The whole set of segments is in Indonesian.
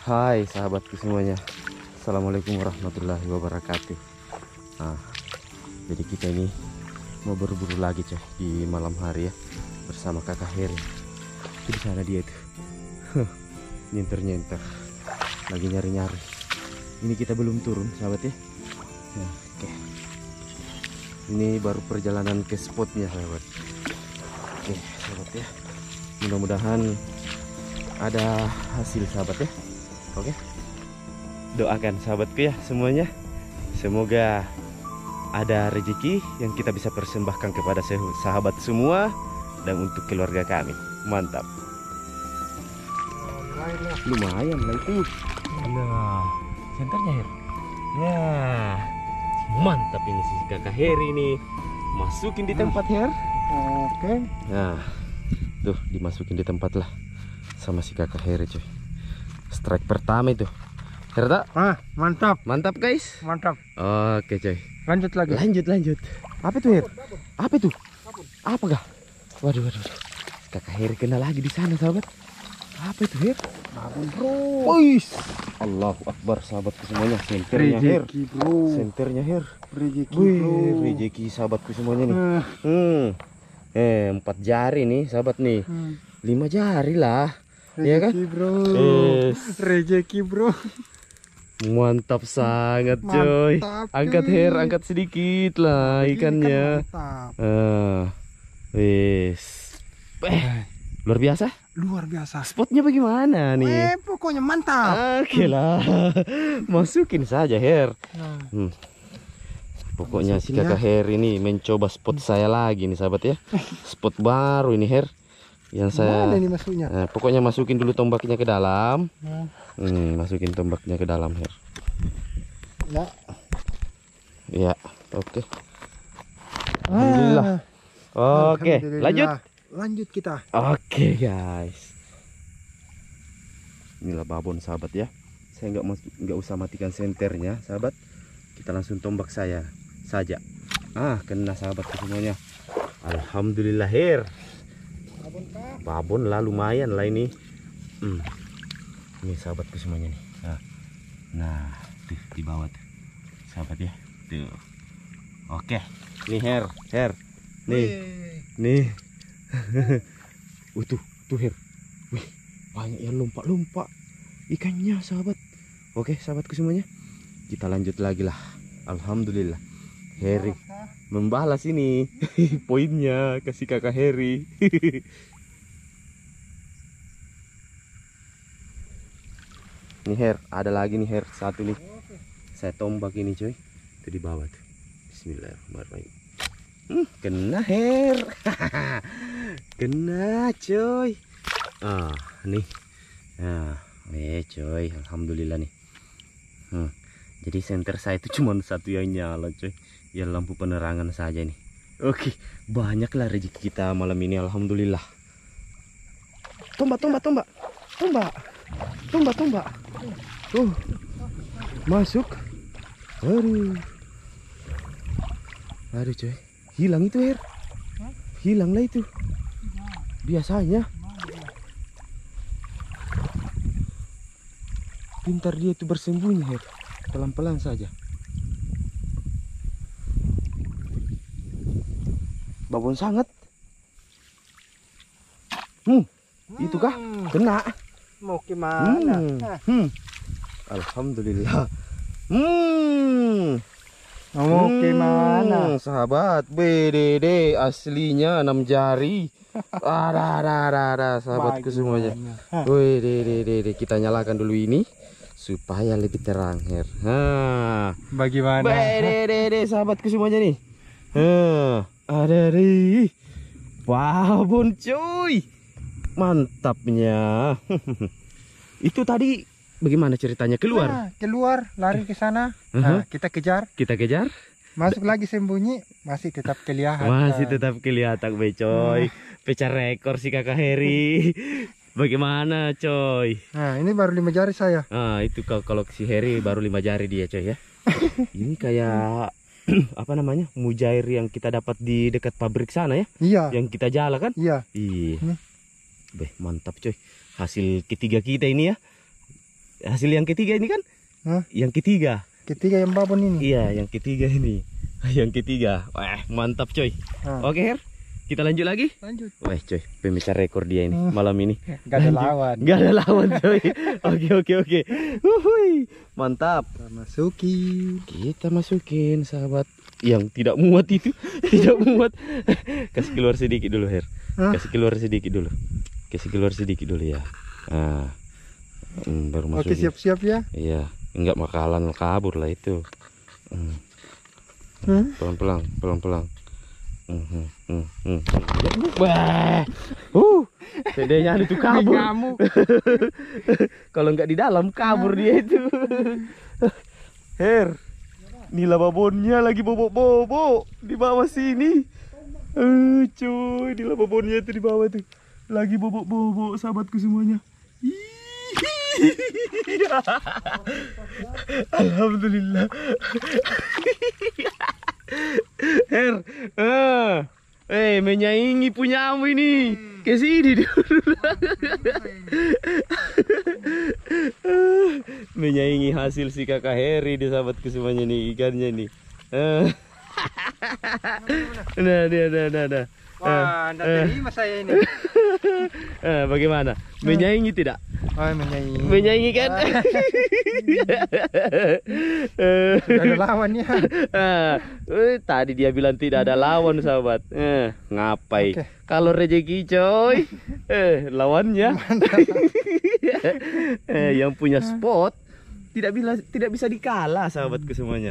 Hai sahabatku semuanya, Assalamualaikum warahmatullahi wabarakatuh. Nah, jadi kita ini mau berburu lagi coy di malam hari ya, bersama kakak Heri. Itu di sana dia tuh, nyenter-nyenter, lagi nyari-nyari. Ini kita belum turun sahabat ya. Nah, oke. Ini baru perjalanan ke spotnya sahabat. Oke sahabat ya, mudah-mudahan ada hasil sahabat ya. Oke, doakan sahabatku ya semuanya, semoga ada rezeki yang kita bisa persembahkan kepada sahabat semua dan untuk keluarga kami. Mantap. Lumayan lah itu. Nah, senternya Her. Nah, mantap ini si kakak Heri nih. Masukin di tempat Her. Oke. Nah, tuh dimasukin di tempat lah sama si kakak Heri coy. Strike pertama itu. Herta? Mantap. Mantap guys. Mantap. Oke coy. Lanjut lagi. Lanjut. Apa tuh Her? Apa itu? Apa gak? Waduh. Kakak Heri kena lagi di sana sahabat. Apa itu Her? Babon bro. Wih. Allahu Akbar sahabatku semuanya. Senternya Her. Rezeki bro. Senternya Her. Rezeki Wih, bro. rezeki sahabatku semuanya nih. 4 jari nih sahabat nih. 5 jari lah. Iya kan? Rezeki bro. Yes. Rezeki bro. Mantap sangat coy. Mantap, Angkat Her, angkat sedikit lah ikannya. Mantap. Wis. Luar biasa. Luar biasa. Spotnya bagaimana nih? Pokoknya mantap. Oke lah. Masukin saja Her. Nah. Pokoknya si Masukin kakak Her ini mencoba spot saya lagi nih sahabat ya. Spot baru ini Her. Yang saya Mana nih masuknya? pokoknya masukin dulu tombaknya ke dalam. Nah. Masukin tombaknya ke dalam Her. Ya. Ya, oke. Alhamdulillah. Oke, Alhamdulillah. lanjut. Lanjut kita. Oke guys. Inilah babon sahabat ya. Saya nggak usah matikan senternya sahabat. Kita langsung tombak saya saja. Kena sahabatku semuanya. Alhamdulillah Her. Babon lah lumayan lah ini. Ini sahabatku semuanya nih. Nah, tuh di bawah tuh. Sahabat ya. Tuh. Oke. Nih Her. Nih. Tuh Her. Wih, banyak yang lompat-lompat ikannya sahabat. Oke, sahabatku semuanya. Kita lanjut lagi lah. Alhamdulillah. Heri membalas ini poinnya kasih kakak Heri. Nih Her, ada lagi nih Her, satu nih. Saya tombak ini coy. Itu di bawah tuh. Bismillahirrahmanirrahim. Kena Her. Kena coy. Nih. Coy, alhamdulillah nih. Jadi senter saya itu cuma satu yang nyala coy. Ya lampu penerangan saja nih. Oke, banyaklah rezeki kita malam ini alhamdulillah. Tombak. Masuk. Aduh coy, hilang itu Her. Hilang lah itu. Biasanya pintar dia itu bersembunyi Her. Pelan-pelan saja. Babon sangat. Itu kah? Kena. Mau gimana? Alhamdulillah. Mau gimana? Sahabat BDD aslinya 6 jari. Ada sahabatku semuanya. Wih, dede, kita nyalakan dulu ini supaya lebih terang Her. Bagaimana? BDD sahabatku semuanya nih. Ada nih. Babon cuy. Mantapnya. Itu tadi bagaimana ceritanya keluar? Keluar, lari ke sana. Kita kejar. Masuk lagi sembunyi, masih tetap kelihatan. Masih tetap kelihatan coy. Pecah rekor si kakak Heri. Bagaimana coy? Nah, ini baru 5 jari saya. Itu kalau si Heri baru 5 jari dia coy ya. Ini kayak apa namanya, mujair yang kita dapat di dekat pabrik sana ya. Iya. Yang kita jala kan. Iya. Iya. Beh, mantap coy. Hasil ketiga kita ini ya. hasil yang ketiga ini kan? Hah? Yang ketiga. Ketiga yang babon ini. Iya, yang ketiga ini. Yang ketiga. Wah, mantap coy. Oke, Her. Kita lanjut lagi? Lanjut. Wah, coy, pemecah rekor dia ini malam ini. Gak ada lawan. Gak ada lawan, coy. Oke. Uhuy, mantap. Kita masukin, sahabat. Yang tidak muat itu, tidak muat. Kasih keluar sedikit dulu, Her. Kasih keluar sedikit dulu. Kasih keluar sedikit dulu ya. Nah, baru masukin. Oke, siap-siap ya. Iya, enggak bakalan kabur lah itu. Pelan-pelan. Wah, sedenya itu kabur. Kalau nggak di dalam kabur dia itu. Her, nila babonnya lagi bobok-bobok di bawah sini. Cuy, nila babonnya itu di bawah tuh lagi bobok-bobok, sahabatku semuanya. Alhamdulillah. Her, menyaingi punyamu ini. Ke sini dulu. Menyaingi hasil si kakak Heri di sahabatku semuanya nih, ikannya nih. Nah. Wah, anda terima saya ini. Bagaimana? Menyaingi tidak? Oh, menyaingi. Menyaingi kan? Tidak ada lawannya. Tadi dia bilang tidak ada lawan, sahabat. Ngapai? Okay. Kalau rezeki coy, lawannya. Yang punya spot tidak bisa dikalah, sahabatku semuanya.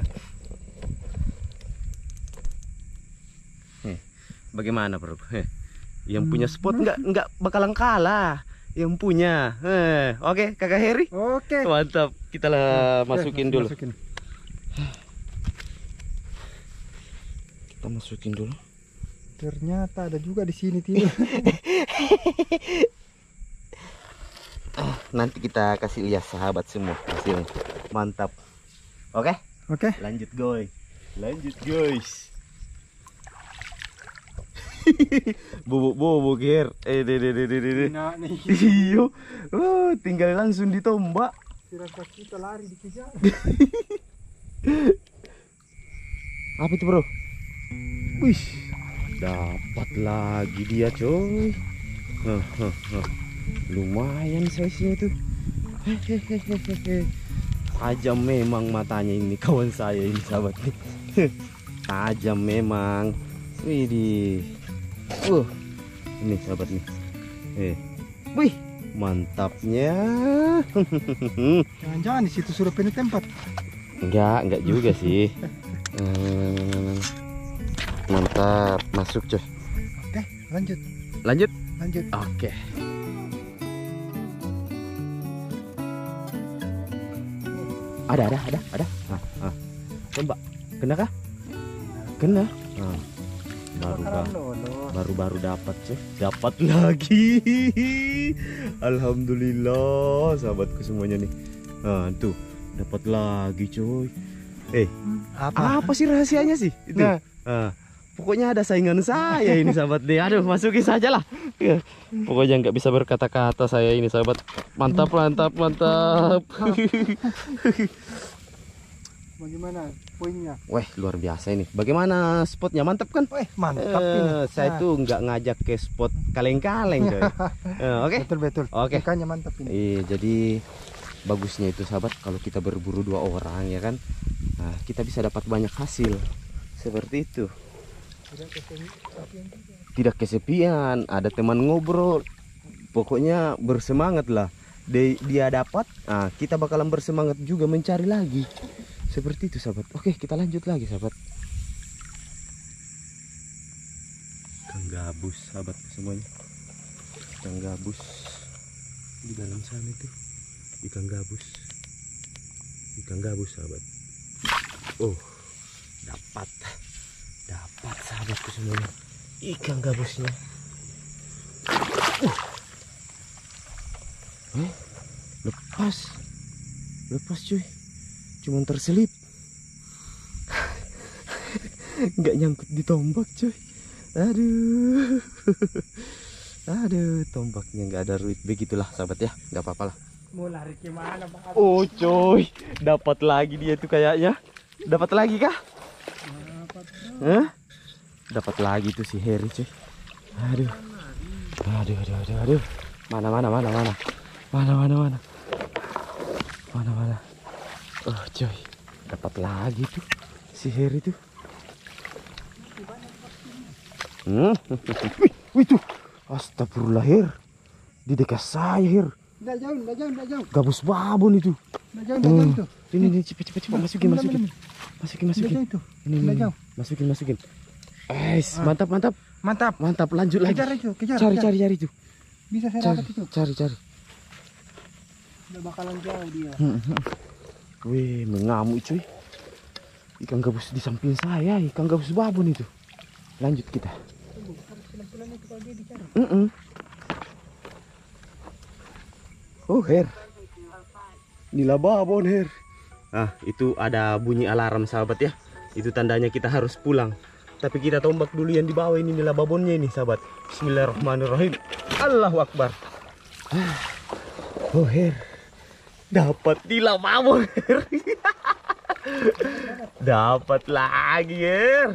Bagaimana, bro? Yang punya spot nggak bakalan kalah. Yang punya. Oke, kakak Heri. Oke. Mantap. Kita masukin dulu. Kita masukin dulu. Ternyata ada juga di sini tidur. Nanti kita kasih lihat sahabat semua hasilnya. Mantap. Oke? Oke. Lanjut, guys. Bobok Her. Nah, nih. Iyo. Tinggal langsung ditombak. Kira-kira kita lari dikejar. Apa itu, bro? Wih, dapat lagi dia, coy. Lumayan size-nya itu. Tajam memang matanya ini kawan saya ini, sahabat. Tajam memang. Widih. Ini sahabat nih. Wih, mantapnya. jangan-jangan di situ sudah pindah tempat. Enggak juga sih. Mantap, masuk coy. Oke, lanjut. Lanjut. Oke. Ada. Tembak. Kena kah? Kena. Baru dapat coy. Dapat lagi. Alhamdulillah, sahabatku semuanya nih. Tuh, dapat lagi coy. Apa sih rahasianya sih itu? Pokoknya ada saingan saya ini, sahabat deh. Aduh, masukin saja lah. Pokoknya nggak bisa berkata-kata saya ini, sahabat. Mantap. Bagaimana poinnya? Weh, luar biasa ini. Bagaimana spotnya? Mantap kan? Mantap ini. Saya tuh nggak ngajak ke spot kaleng-kaleng coy. Oke. Betul. Oke. Ikannya mantap ini. Jadi bagusnya itu, sahabat, kalau kita berburu 2 orang ya kan, nah, kita bisa dapat banyak hasil seperti itu. Tidak kesepian, ada teman ngobrol. Pokoknya bersemangat lah. Dia dapat, kita bakalan bersemangat juga mencari lagi. Seperti itu, sahabat. Oke, kita lanjut lagi, sahabat. Ikan gabus, sahabat semuanya. Ikan gabus di dalam sana itu. Ikan gabus, sahabat. Dapat sahabatku semuanya, ikan gabusnya. Lepas cuy, cuman terselip. Nggak nyangkut di tombak cuy. Aduh, tombaknya nggak ada ruit. Begitulah, sahabat ya, nggak apa-apa lah. Mau lari kemana Bang Abis? Oh coy, dapat lagi dia tuh kayaknya. Dapat lagi kah? Hah? Dapat lagi tuh si Heri coy. Aduh. Aduh. Mana. Oh coy, dapat lagi tuh si Heri tuh. Wih tuh. Astagfirullah Her. Di dekat saya Her. Nggak jauh. Gabus babon itu. Nggak jauh tuh. Ini cepet masukin. Masukin. Itu. Ini. Nggak jauh. Masukin. Mantap. Lanjut lagi. Kejar. Cari itu. Bisa saya dapat itu. Cari. Udah bakalan jauh dia. Wih, mengamuk cuy. Ikan gabus di samping saya, ikan gabus babon itu. Lanjut kita. Pelan-pelan itu kalau dia dicari. Oh Her, nila babon Her. Itu ada bunyi alarm sahabat ya. Itu tandanya kita harus pulang. Tapi kita tombak dulu yang di bawah ini nila babonnya ini sahabat. Bismillahirrahmanirrahim. Allahu Akbar. Oh Her, dapat nila babon Her. Dapat lagi Her.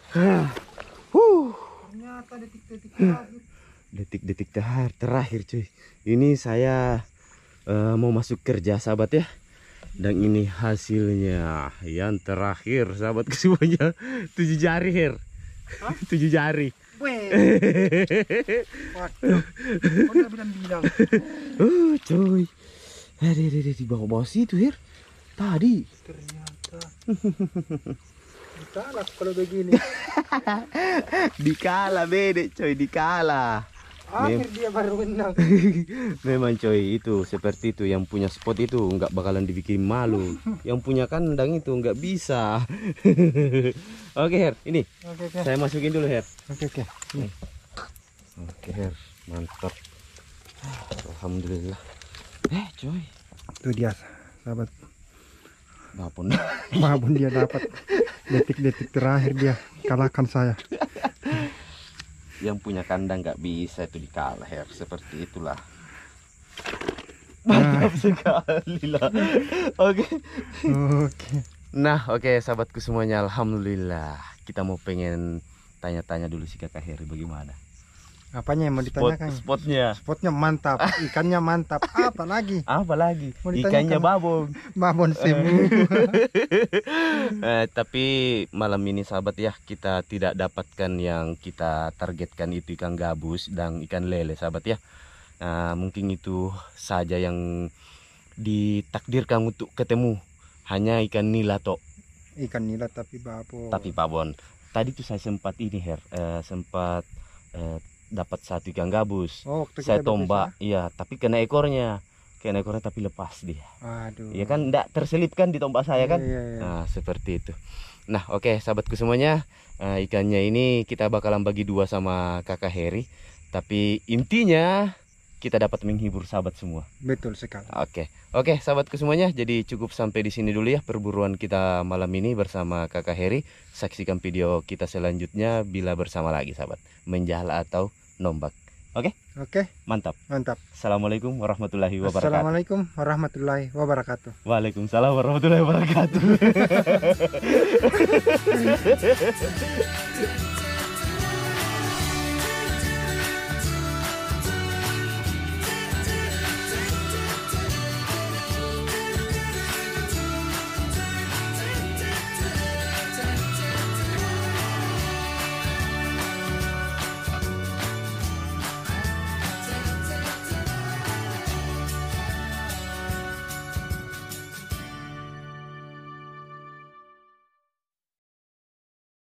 Ternyata detik-detik Detik-detik terakhir cuy. Ini saya mau masuk kerja sahabat ya. Dan ini hasilnya yang terakhir sahabat semuanya. 7 jari Her. 7 jari. Waduh. Udah bilang. Coy. Ada di bawah situ Her. Tadi. Ternyata. Dikalah kalau begini. Dikala bede coy, dikala. Akhir dia baru menang. Memang coy, itu seperti itu, yang punya spot itu nggak bakalan dibikin malu. Yang punya kandang itu nggak bisa. Oke Her, ini Oke. saya masukin dulu Her. Oke. Oke Her, mantap. Alhamdulillah. Coy, Itu dia sahabat. babon dia dapat. Detik-detik terakhir dia kalahkan saya. Yang punya kandang nggak bisa itu dikalah Her, seperti itulah. Nah. Mantap sekali lah. Oke. Nah, oke sahabatku semuanya, alhamdulillah. Kita mau pengen tanya-tanya dulu si Kakak Heri bagaimana. Apanya yang mau ditanyakan? Spotnya mantap, ikannya mantap. Apa lagi? Mau Ikannya babon. Babon semua. Tapi malam ini sahabat ya, kita tidak dapatkan yang kita targetkan, itu ikan gabus dan ikan lele sahabat ya. Mungkin itu saja yang ditakdirkan untuk ketemu. Hanya ikan nila toh. Ikan nila tapi babon. Tadi tuh saya sempat ini Her, dapat satu ikan gabus. Saya tombak, iya, tapi kena ekornya tapi lepas dia. Aduh. Iya kan, enggak terselipkan di tombak saya kan. Iya. Nah seperti itu. Nah oke sahabatku semuanya, ikannya ini kita bakalan bagi 2 sama Kakak Heri. Tapi intinya kita dapat menghibur sahabat semua. Betul sekali. Oke sahabatku semuanya, jadi cukup sampai di sini dulu ya perburuan kita malam ini bersama Kakak Heri. Saksikan video kita selanjutnya bila bersama lagi sahabat, menjala atau nombak. Oke. Mantap. Assalamualaikum warahmatullahi wabarakatuh. Assalamualaikum warahmatullahi wabarakatuh. Waalaikumsalam warahmatullahi wabarakatuh.